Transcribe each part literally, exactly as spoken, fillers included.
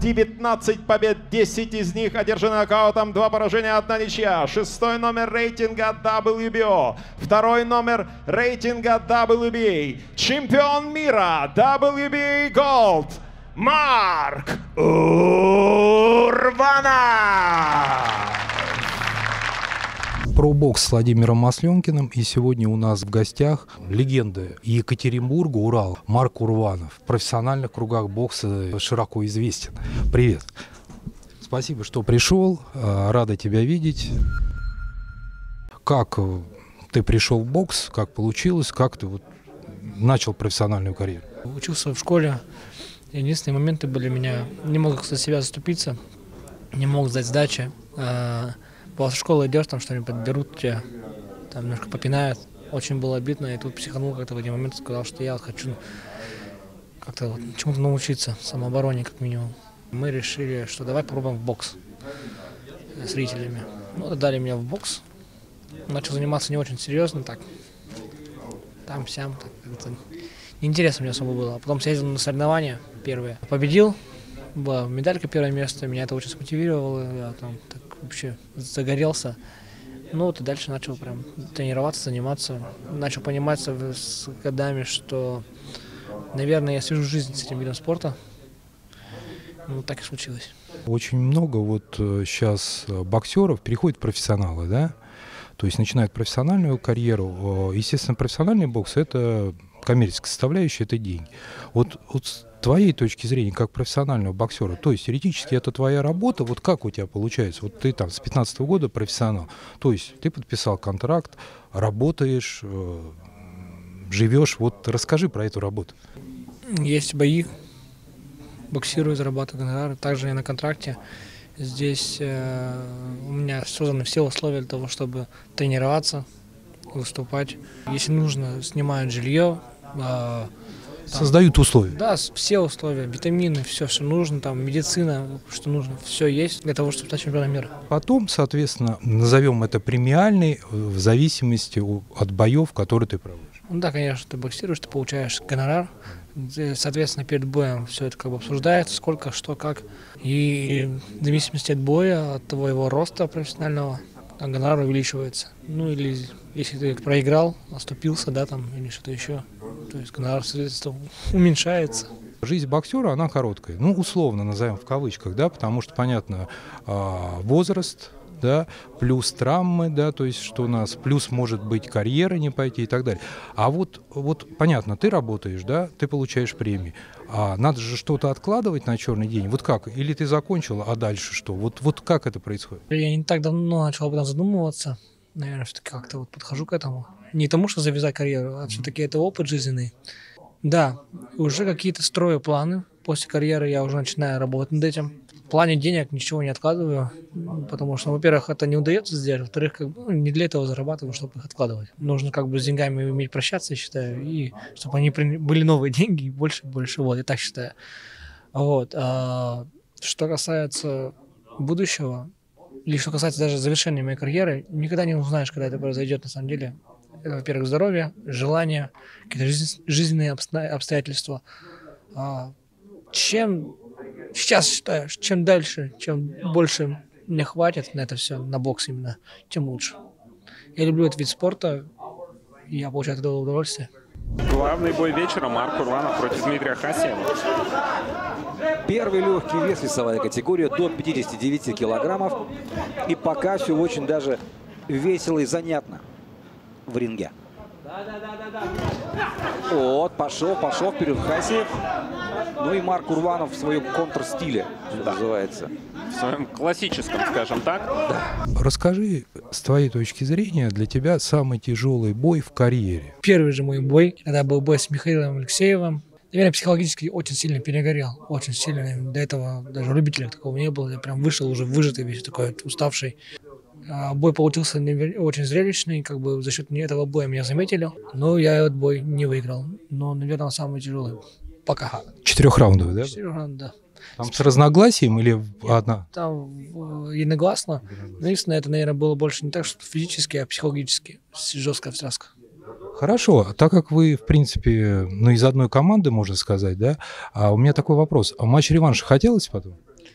девятнадцать побед, десять из них одержаны нокаутом, два поражения, одна ничья. Шестой номер рейтинга дабл ю би о. Второй номер рейтинга дабл ю би эй. Чемпион мира дабл ю би эй Gold Марк Урванов. Про бокс с Владимиром Масленкиным. И сегодня у нас в гостях легенда Екатеринбурга, Урал, Марк Урванов. В профессиональных кругах бокса широко известен. Привет. Спасибо, что пришел. Рада тебя видеть. Как ты пришел в бокс? Как получилось? Как ты вот начал профессиональную карьеру? Учился в школе. Единственные моменты были, меня не мог за себя заступиться, не мог сдать сдачи. После школы идешь, там что-нибудь подберут тебя, там немножко попинают. Очень было обидно, и тут психанул как-то в один момент, сказал, что я хочу как-то вот чему-то научиться, самообороне как минимум. Мы решили, что давай попробуем в бокс с зрителями. Ну, дали меня в бокс. Начал заниматься не очень серьезно, так, там-сям, так, как-то неинтересно мне особо было. А потом съездил на соревнования первые. Победил, была медалька первое место, меня это очень смотивировало, я там так вообще загорелся. Ну вот и дальше начал прям тренироваться, заниматься. Начал понимать с годами, что, наверное, я свяжу жизнь с этим видом спорта. Ну так и случилось. Очень много вот сейчас боксеров переходят в профессионалы, да? То есть начинают профессиональную карьеру. Естественно, профессиональный бокс – это коммерческая составляющая, это деньги. Вот, вот с твоей точки зрения, как профессионального боксера, то есть теоретически это твоя работа, вот как у тебя получается? Вот ты там с пятнадцатого года профессионал, то есть ты подписал контракт, работаешь, э, живешь, вот расскажи про эту работу. Есть бои, боксирую, зарабатываю гонорары, также я на контракте. Здесь э, у меня созданы все условия для того, чтобы тренироваться, выступать. Если нужно, снимают жилье. Э, Там, создают условия. Да, все условия, витамины, все, что нужно, там, медицина, что нужно, все есть для того, чтобы стать чемпионом мира. Потом, соответственно, назовем это премиальный в зависимости от боев, которые ты проводишь. Ну да, конечно, ты боксируешь, ты получаешь гонорар, соответственно, перед боем все это как бы обсуждается, сколько, что, как. И в зависимости от боя, от твоего роста профессионального, там гонорар увеличивается. Ну или если ты проиграл, оступился, да, там, или что-то еще, то есть гонорар, соответственно, уменьшается. Жизнь боксера, она короткая, ну, условно назовем в кавычках, да, потому что, понятно, возраст, да, плюс травмы, да, то есть что у нас, плюс может быть карьера не пойти и так далее. А вот, вот понятно, ты работаешь, да, ты получаешь премии, а надо же что-то откладывать на черный день. Вот как? Или ты закончила, а дальше что? Вот, вот как это происходит? Я не так давно начал об этом задумываться, наверное, все-таки как-то вот подхожу к этому. Не тому, что завязать карьеру, а все-таки это опыт жизненный. Да, уже какие-то строю планы. После карьеры я уже начинаю работать над этим. В плане денег ничего не откладываю, потому что, во-первых, это не удается сделать, во-вторых, как бы, ну, не для этого зарабатываю, чтобы их откладывать. Нужно как бы с деньгами уметь прощаться, я считаю, и чтобы они были новые деньги, и больше и больше, вот, я так считаю. Вот. А что касается будущего, или что касается даже завершения моей карьеры, никогда не узнаешь, когда это произойдет на самом деле. Это, во-первых, здоровье, желание, какие-то жизненные обстоятельства. А чем сейчас считаю, чем дальше, чем больше мне хватит на это все, на бокс именно, тем лучше. Я люблю этот вид спорта, и я получаю от этого удовольствие. Главный бой вечера — Марк Урванов против Дмитрия Хасиева. Первый легкий вес, весовая категория до пятидесяти девяти килограммов. И пока все очень даже весело и занятно в ринге. Вот, пошел, пошел вперед Хасиев. Ну и Марк Урванов в своем контрстиле, что да. называется. В своем классическом, скажем так. Да. Расскажи, с твоей точки зрения, для тебя самый тяжелый бой в карьере. Первый же мой бой, когда был бой с Михаилом Алексеевым, наверное, психологически очень сильно перегорел. Очень сильно. До этого даже у любителей такого не было. Я прям вышел уже выжатый, весь такой уставший. Бой получился очень зрелищный, как бы за счет этого боя меня заметили, но я этот бой не выиграл. Но, наверное, самый тяжелый пока. Четырехраундовый, да? Четырехраундовый, да. Там с разногласием или одна? Там единогласно. Единственное, это, наверное, было больше не так, что физически, а психологически. Жесткая встряска. Хорошо, так как вы, в принципе, ну, из одной команды, можно сказать, да, а у меня такой вопрос. А матч-реванш хотелось потом?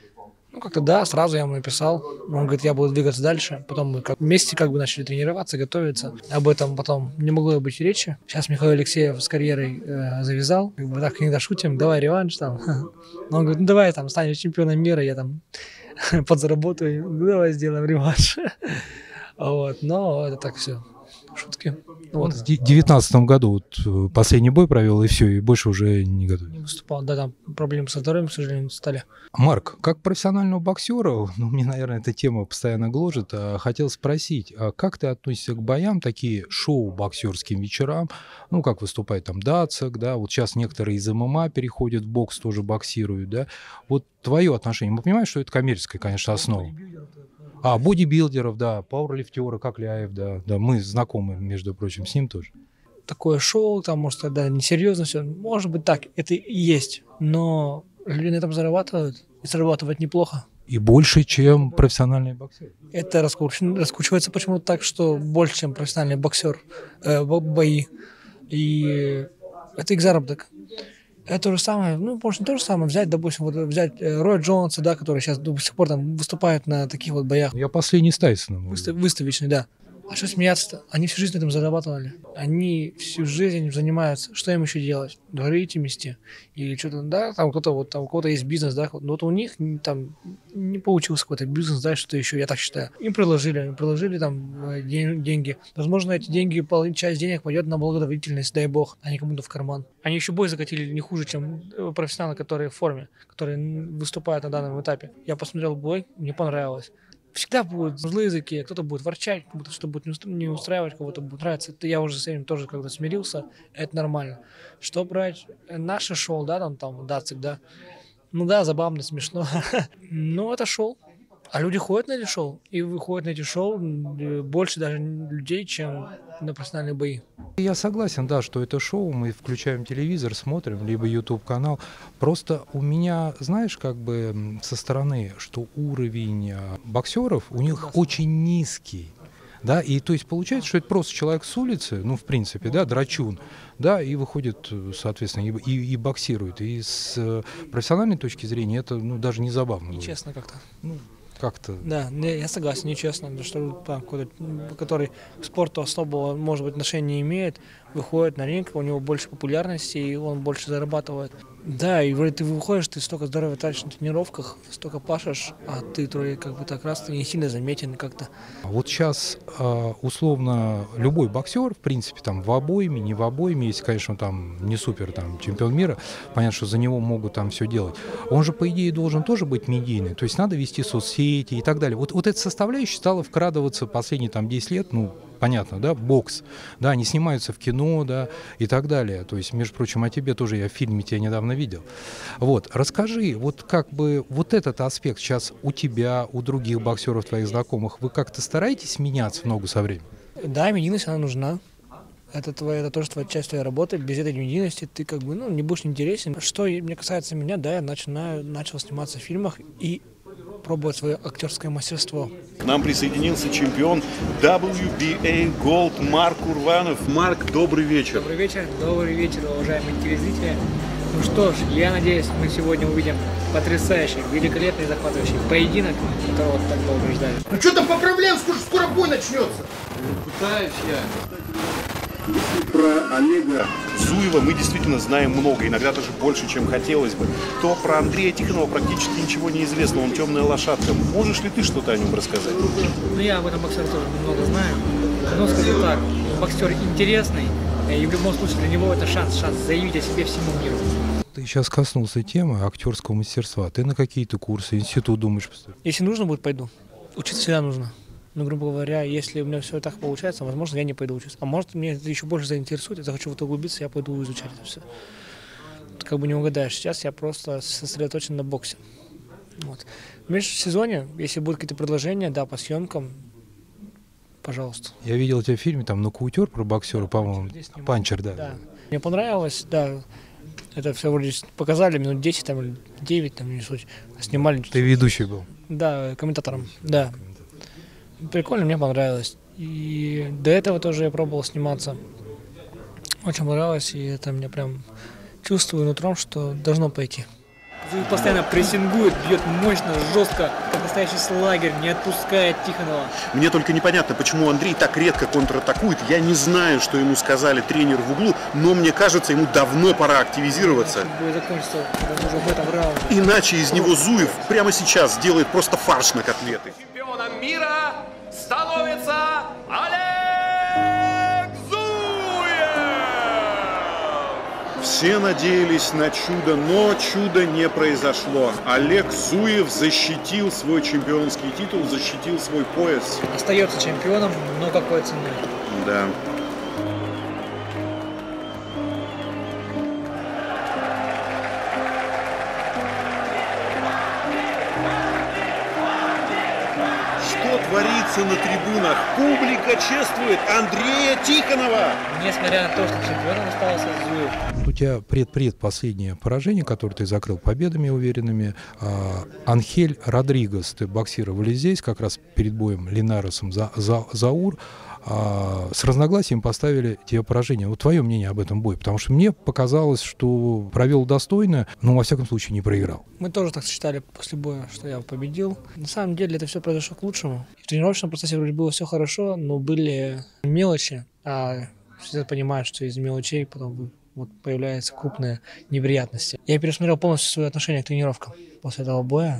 как-то да, сразу я ему написал. Он говорит, я буду двигаться дальше. Потом мы как вместе как бы начали тренироваться, готовиться. Об этом потом не могло быть речи. Сейчас Михаил Алексеев с карьерой э, завязал. Как бы так иногда шутим, давай реванш там. Но он говорит, ну давай там станешь чемпионом мира, я там подзаработаю, ну, давай сделаем реванш. Вот, но это так все. Шутки. Он в девятнадцатом году вот последний бой провел, и все, и больше уже не готов. Не выступал, да, там проблемы со здоровьем, к сожалению, стали. Марк, как профессионального боксера, ну, мне, наверное, эта тема постоянно гложет, а, хотел спросить, а как ты относишься к боям, такие шоу боксерским вечерам, ну, как выступает там Дацик, да, вот сейчас некоторые из ММА переходят в бокс, тоже боксируют, да, вот твое отношение, мы понимаем, что это коммерческая, конечно, основа. А, бодибилдеров, да, пауэрлифтеры, как Ляев, да, да, мы знакомы, между прочим, с ним тоже. Такое шоу, там, может, тогда несерьезно все. Может быть так, это и есть, но люди на этом зарабатывают, и зарабатывают неплохо. И больше, чем профессиональные боксеры. Это раскруч... раскручивается почему-то так, что больше, чем профессиональный боксер, э, бои. И это их заработок. Это то же самое, ну, может, не то же самое, взять, допустим, вот взять э, Роя Джонса, да, который сейчас до сих пор там выступает на таких вот боях. Я последний с Тайсоном. Выстав, выставочный, да. А что смеяться-то? Они всю жизнь на этом зарабатывали. Они всю жизнь этим занимаются. Что им еще делать? Говорить им вести? Или что-то, да, там кто-то, вот там у кого-то есть бизнес, да, но вот у них там не получился какой-то бизнес, да, что-то еще, я так считаю. Им предложили, им предложили там день, деньги. Возможно, эти деньги, часть денег пойдет на благотворительность, дай бог, а не кому-то в карман. Они еще бой закатили не хуже, чем профессионалы, которые в форме, которые выступают на данном этапе. Я посмотрел бой, мне понравилось. Всегда будут злые языки, кто-то будет ворчать, кто-то что будет не устраивать, кого-то будет нравиться. Это я уже с этим тоже когда смирился, это нормально. Что брать? Наше шоу, да, там, там, Дацик, да. Ну да, забавно, смешно. Ну, это шоу. А люди ходят на эти шоу, и выходят на эти шоу больше даже людей, чем на профессиональные бои. Я согласен, да, что это шоу, мы включаем телевизор, смотрим, либо YouTube-канал. Просто у меня, знаешь, как бы со стороны, что уровень боксеров у них да, очень низкий. Да, и то есть получается, что это просто человек с улицы, ну, в принципе, да, драчун, да, и выходит, соответственно, и, и, и боксирует. И с профессиональной точки зрения это, ну, даже не забавно. Нечестно как-то. Ну, как-то. Да, я согласен, нечестно, что там, который к спорту особого, может быть, отношения не имеет, выходит на ринг, у него больше популярности, и он больше зарабатывает. Да, и вроде ты выходишь, ты столько здоровья тратишь на тренировках, столько пашешь, а ты вроде как бы так раз ты не сильно заметен как-то. Вот сейчас условно любой боксер, в принципе, там в обойме, не в обойме, если, конечно, он там не супер там чемпион мира, понятно, что за него могут там все делать. Он же, по идее, должен тоже быть медийный, то есть надо вести соцсети и так далее. Вот, вот эта составляющая стала вкрадываться последние там десять лет, ну, понятно, да, бокс, да, они снимаются в кино, да, и так далее. То есть, между прочим, о тебе тоже я в фильме тебя недавно видел. Вот, расскажи, вот как бы вот этот аспект сейчас у тебя, у других боксеров твоих знакомых, вы как-то стараетесь меняться в ногу со временем? Да, медийность, она нужна. Это, твоя, это тоже твоя часть твоей работы. Без этой медийности ты как бы, ну, не будешь интересен. Что мне касается меня, да, я начинаю, начал сниматься в фильмах и пробовать свое актерское мастерство. К нам присоединился чемпион дабл ю би эй Gold Марк Урванов. Марк, добрый вечер. Добрый вечер, добрый вечер, уважаемые телезрители. Ну что ж, я надеюсь, мы сегодня увидим потрясающий, великолепный, захватывающий поединок, которого так долго ждали. Ну что там поправляем, скоро, скоро бой начнется. Пытаюсь я. Если про Олега Зуева мы действительно знаем много, иногда даже больше, чем хотелось бы, то про Андрея Тихонова практически ничего не известно, он темная лошадка. Можешь ли ты что-то о нем рассказать? Ну, я об этом боксере тоже немного знаю, но скажу так, боксер интересный, и в любом случае для него это шанс, шанс заявить о себе всему миру. Ты сейчас коснулся темы актерского мастерства. Ты на какие-то курсы, институт думаешь поступить? Если нужно будет, пойду. Учиться всегда нужно. Ну, грубо говоря, если у меня все так получается, возможно, я не пойду учиться. А может, меня это еще больше заинтересует, я захочу в это углубиться, я пойду изучать это все. Ты как бы не угадаешь. Сейчас я просто сосредоточен на боксе. Вот. В межсезонье, если будут какие-то предложения, да, по съемкам, пожалуйста. Я видел тебя в фильме, там, «Нокаутер» про боксера, по-моему, «Панчер», да. да. Мне понравилось, да. Это все вроде показали минут десять там, или девять, там, не суть. Снимали. Ты ведущий был? Да, комментатором, да. Прикольно, мне понравилось. И до этого тоже я пробовал сниматься. Очень понравилось, и это мне прям чувствую нутром, что должно пойти. Зуев постоянно прессингует, бьет мощно, жестко, как настоящий слагерь, не отпускает Тихонова. Мне только непонятно, почему Андрей так редко контратакует. Я не знаю, что ему сказали тренер в углу, но мне кажется, ему давно пора активизироваться. Бой закончится уже в этом раунде. Иначе из него Зуев прямо сейчас сделает просто фарш на котлеты. Чемпионом мира становится Олег Зуев! Все надеялись на чудо, но чудо не произошло. Олег Зуев защитил свой чемпионский титул, защитил свой пояс. Остается чемпионом, но какой ценой? Да. Что творится на трибунах? Публика чествует Андрея Тихонова! Несмотря на то, что чемпионом остался Зуев. У тебя пред-предпоследнее поражение, которое ты закрыл победами уверенными. А, Анхель Родригес, ты боксировали здесь, как раз перед боем Линаресом за, за, Заур. А, с разногласием поставили тебе поражение. Вот твое мнение об этом бое? Потому что мне показалось, что провел достойно, но во всяком случае не проиграл. Мы тоже так считали после боя, что я победил. На самом деле это все произошло к лучшему. В тренировочном процессе вроде было все хорошо, но были мелочи, а все понимают, что из мелочей потом вот появляются крупные неприятности. Я пересмотрел полностью свое отношение к тренировкам после этого боя,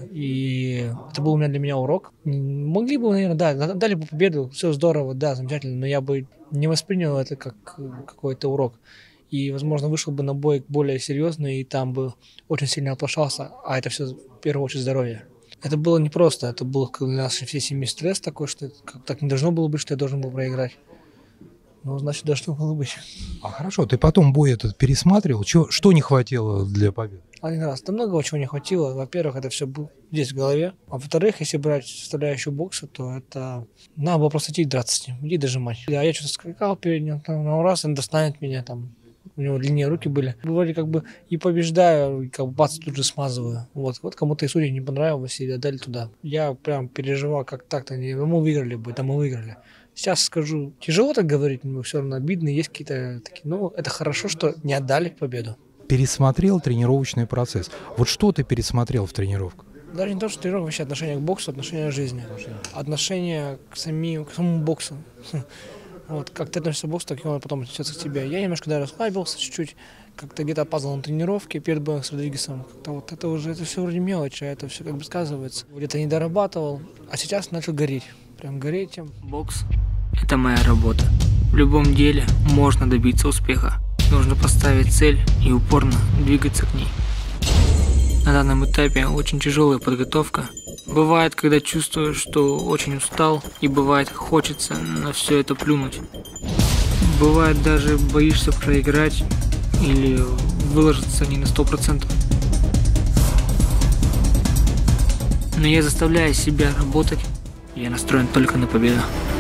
и это был у меня для меня урок. Могли бы, наверное, да, дали бы победу, все здорово, да, замечательно, но я бы не воспринял это как какой-то урок. И, возможно, вышел бы на бой более серьезный, и там бы очень сильно оплошался, а это все в первую очередь здоровье. Это было непросто, это был для нашей всей семьи стресс такой, что как так не должно было быть, что я должен был проиграть. Ну, значит, должно было быть. А хорошо, ты потом бой этот пересматривал? Чё, что не хватило для победы? Один раз. Да много чего не хватило. Во-первых, это все было здесь в голове. А во-вторых, если брать составляющую бокса, то это... Надо было просто идти драться с ним, идти дожимать. А я что-то скакал перед ним, там, на раз он достанет меня, там, у него длиннее руки были. Вроде как бы и побеждаю, и как бы бац, тут же смазываю. Вот, вот кому-то из судей не понравилось и отдали туда. Я прям переживал, как так-то, мы выиграли бы, там мы выиграли. Сейчас скажу, тяжело так говорить, но все равно обидно, есть какие-то такие, ну, это хорошо, что не отдали победу. Пересмотрел тренировочный процесс. Вот что ты пересмотрел в тренировках? Даже не то, что тренировка, вообще отношение к боксу, отношение к жизни, отношение к, сами, к самому боксу. Вот, как ты относишься к боксу, так и он потом отнесется к тебе. Я немножко да, расслабился чуть-чуть, как-то где-то опаздывал на тренировке перед боем с Родригесом. Как-то вот это уже, это все вроде мелочи, а это все как бы сказывается. Где-то не дорабатывал, а сейчас начал гореть. Прям гореть тем. Бокс – это моя работа. В любом деле можно добиться успеха. Нужно поставить цель и упорно двигаться к ней. На данном этапе очень тяжелая подготовка. Бывает, когда чувствуешь, что очень устал, и бывает, хочется на все это плюнуть. Бывает, даже боишься проиграть или выложиться не на сто процентов. Но я заставляю себя работать. Я настроен только на победу.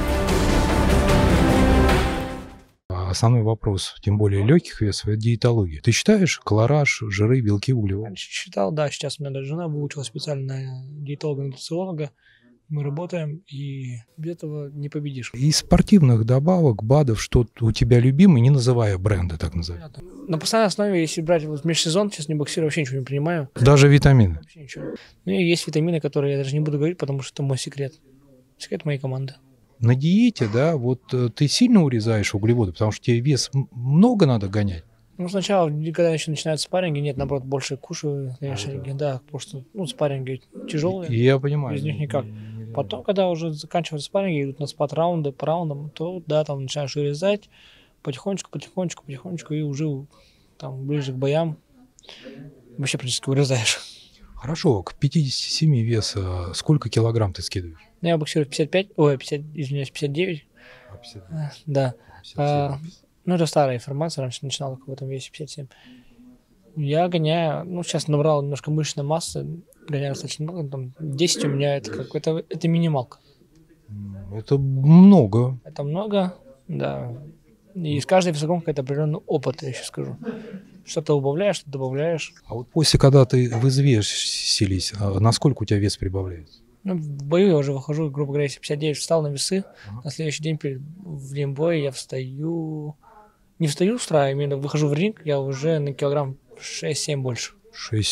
Основной вопрос, тем более легких весов, это диетология. Ты считаешь колораж, жиры, белки, углеводы? Раньше считал, да, сейчас у меня даже жена выучила специально диетолога-нутрициолога. Мы работаем, и без этого не победишь. Из спортивных добавок, БАДов, что у тебя любимый, не называя бренда, так называемый? На постоянной основе, если брать вот межсезон, сейчас не боксирую, вообще ничего не принимаю. Даже витамины? Вообще ничего. Ну и есть витамины, которые я даже не буду говорить, потому что это мой секрет. Секрет моей команды. На диете, да, вот ты сильно урезаешь углеводы, потому что тебе вес много надо гонять? Ну, сначала, когда еще начинают спарринги, нет, наоборот, больше кушаю, конечно, а, да, потому что, ну, спарринги тяжелые. Я понимаю. Без них никак. Потом, когда уже заканчиваются спарринги, идут на спад-раунды, по раундам, то, да, там начинаешь урезать потихонечку, потихонечку, потихонечку, и уже там ближе к боям вообще практически урезаешь. Хорошо, к пятидесяти семи веса сколько килограмм ты скидываешь? Ну, я боксирую пятьдесят пять, ой, пятьдесят, извиняюсь, пятьдесят девять. А, пятьдесят девять? Да. пятьдесят семь. А, ну, это старая информация, раньше начинал в этом весе пятьдесят семь. Я гоняю, ну, сейчас набрал немножко мышечной массы, гоняю достаточно много, там десять у меня, это как это, это минималка. Это много. Это много, да. И с каждой весоком какой-то определенный опыт, я еще скажу. Что-то убавляешь, что-то добавляешь. А вот после, когда ты взвесились, насколько у тебя вес прибавляется? Ну, в бою я уже выхожу, грубо говоря, если пятьдесят девять встал на весы, ага. На следующий день перед, в лимбое я встаю... Не встаю с утра, именно выхожу в ринг, я уже на килограмм шесть-семь больше. шесть-семь.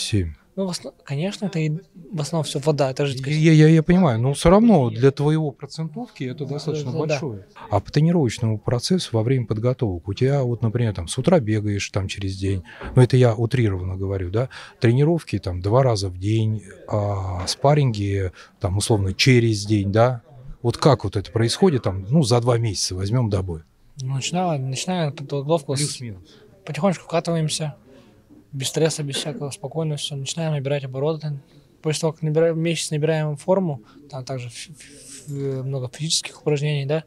Ну, в основ... конечно, это и в основном все вода, это жидкость. Я, я, я понимаю, но все равно для твоего процентовки это достаточно Да. большое. А по тренировочному процессу во время подготовок у тебя, вот, например, там с утра бегаешь там через день, ну это я утрированно говорю, да, тренировки там два раза в день, а спарринги там условно через день, да. Вот как вот это происходит там, ну за два месяца возьмем добой. Ну, начинаем, начинаем подготовку, с... Плюс-минус. потихонечку вкатываемся, без стресса, без всякого, спокойно все, начинаем набирать обороты. После того, как набираем, месяц набираем форму, там также фи- фи- много физических упражнений, да.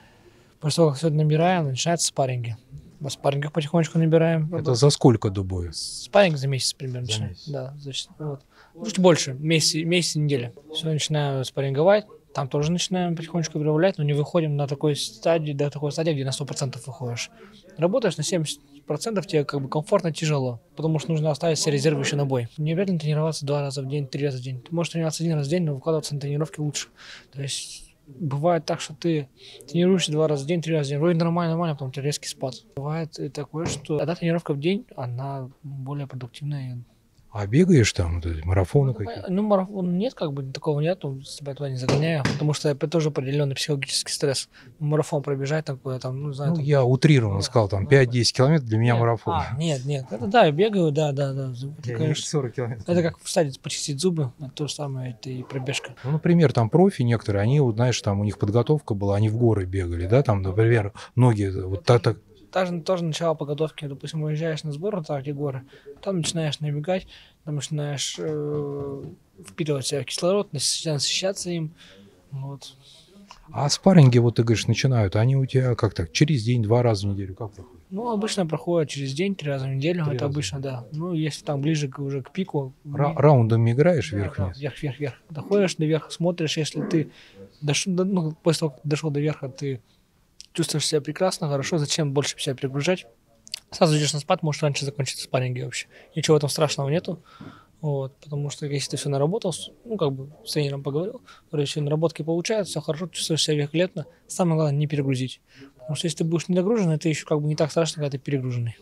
После того, как все это набираем, начинаются спарринги. На спаррингах потихонечку набираем. Это за сколько до боя? Спарринг за месяц примерно. За месяц. Да, значит, вот. Чуть больше, месяц, месяц и неделя. Все, начинаем спарринговать. Там тоже начинаем потихонечку прибавлять, но не выходим на такой стадии, до такой стадии, где на сто процентов выходишь. Работаешь на семьдесят процентов, тебе как бы комфортно, тяжело, потому что нужно оставить все резервы еще на бой. Не обязательно тренироваться два раза в день, три раза в день. Ты можешь тренироваться один раз в день, но выкладываться на тренировки лучше. То есть бывает так, что ты тренируешься два раза в день, три раза в день, вроде нормально, нормально, потом у тебя резкий спад. Бывает и такое, что одна тренировка в день, она более продуктивная. А бегаешь там, вот эти марафоны какие-то? Ну, марафон нет, как бы такого нет, себя туда не загоняю, потому что это тоже определенный психологический стресс. Марафон пробежать такое, там, ну, не знаю. Ну, там... я утрированно сказал, там пять-десять километров для меня нет. марафон. А, нет, нет, это да, я бегаю, да, да, да. Это, конечно, сорок километров. это как встать, почистить зубы, это то же самое, это и пробежка. Ну, например, там профи некоторые, они, вот, знаешь, там у них подготовка была, они в горы бегали, да, там, например, многие вот так, так. Тоже, тоже начало подготовки, допустим, уезжаешь на сбор, вот так, где горы, там начинаешь набегать, там начинаешь э, впитывать в себя кислород, насыщаться им, вот. А спарринги, вот ты говоришь, начинают, они у тебя как так, через день, два раза в неделю, как проходит? Ну, обычно проходит через день, три раза в неделю, Три это раза. обычно, да. Ну, если там ближе к, уже к пику... Ра- не- раундами играешь да, вверх-вниз? да, вверх, вверх, вверх. Доходишь до верха, смотришь, если ты дошел, до- ну, после того, как дошел до верха, ты чувствуешь себя прекрасно, хорошо, зачем больше себя перегружать? Сразу идешь на спад, может раньше закончиться спарринги вообще. Ничего в этом страшного нету. Вот, потому что если ты все наработал, с- ну, как бы с тренером поговорил, вроде все наработки получаются, все хорошо, чувствуешь себя великолепно. Самое главное, не перегрузить. Потому что если ты будешь недогружен, это еще как бы не так страшно, когда ты перегруженный.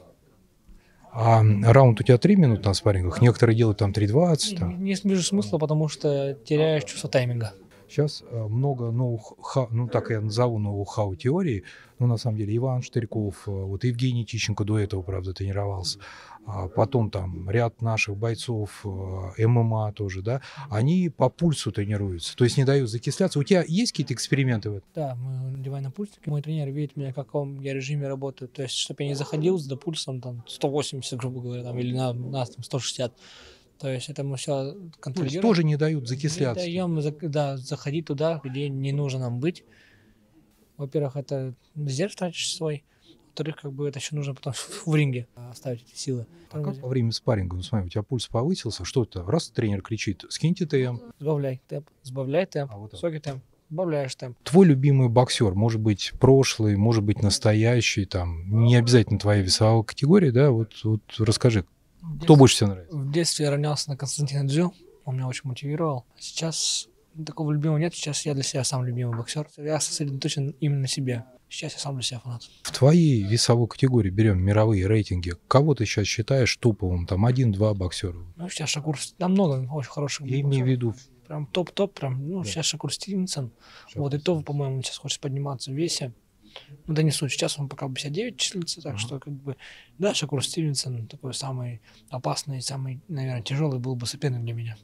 А раунд у тебя три минуты на спаррингах, некоторые делают там три двадцать. Не, не вижу смысла, потому что теряешь чувство тайминга. Сейчас э, много ноу-хау, ну так я назову ноу-хау теории, ну на самом деле Иван Штырьков, э, вот Евгений Тищенко до этого, правда, тренировался, а потом там ряд наших бойцов, э, ММА тоже, да, они по пульсу тренируются, то есть не дают закисляться. У тебя есть какие-то эксперименты в этом? Да, мы надеваем на пульсик. Мой тренер видит меня, в каком я режиме работаю. То есть, чтобы я не заходил с пульсом там сто восемьдесят, грубо говоря, там, или на нас там сто шестьдет. То есть это мы все То есть контролируем. тоже не дают Не закисляться? даем, за- да, заходить туда, где не нужно нам быть. Во-первых, это резерв тратишь свой. Во-вторых, как бы это еще нужно потом в ринге оставить эти силы. А как во время спарринга, ну смотри, у тебя пульс повысился, что-то, раз тренер кричит, скиньте темп. Сбавляй темп, сбавляй темп, А вот так. высокий темп, сбавляешь темп. Твой любимый боксер, может быть, прошлый, может быть, настоящий, там, не обязательно твоя весовая категория, да, вот, вот расскажи, кто больше всего нравится? В детстве я равнялся на Константина Дзю, он меня очень мотивировал. Сейчас такого любимого нет, сейчас я для себя сам любимый боксер. Я сосредоточен именно на себе. Сейчас я сам для себя фанат. В твоей весовой категории берем мировые рейтинги, кого ты сейчас считаешь топовым, там, один-два боксера? Ну, сейчас Шакур, там много очень хороших Я имею в виду... Прям топ-топ, прям, ну, Да. сейчас Шакур Стивенсон. Шакур Вот, и то, по-моему, он сейчас хочет подниматься в весе. Ну, да не суть, сейчас он пока пятьдесят девять числится, так Ага. что, как бы, да, Шакур Стивенсон такой самый опасный, самый, наверное, тяжелый был бы соперник для меня.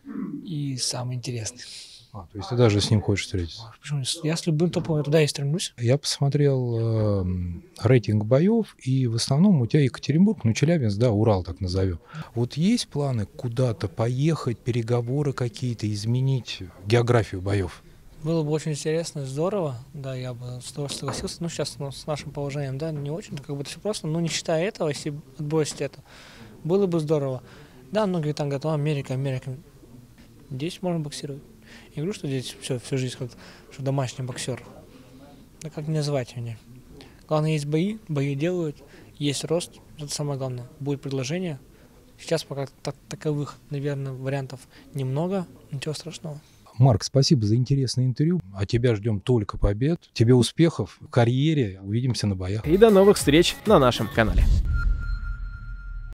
И самый интересный. А, то есть ты даже с ним хочешь встретиться? Почему? Я с любым топом я туда и стремлюсь. Я посмотрел э, рейтинг боев, и в основном у тебя Екатеринбург, ну, Челябинск, да, Урал так назовем. Вот есть планы куда-то поехать, переговоры какие-то, изменить географию боев? Было бы очень интересно, здорово, да, я бы с удовольствием согласился. Ну, сейчас ну, с нашим положением, да, не очень, как бы это все просто, но не считая этого, если отбросить это, было бы здорово. Да, многие там говорят, «О, Америка, Америка». Здесь можно боксировать. Я говорю, что здесь все, всю жизнь как что домашний боксер. Да как не называть меня. Главное, есть бои, бои делают, есть рост, это самое главное. Будет предложение. Сейчас пока так, таковых, наверное, вариантов немного, ничего страшного. Марк, спасибо за интересное интервью. А тебя ждем только побед. Тебе успехов в карьере. Увидимся на боях. И до новых встреч на нашем канале.